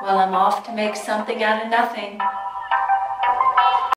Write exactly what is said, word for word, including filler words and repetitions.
Well, I'm off to make something out of nothing.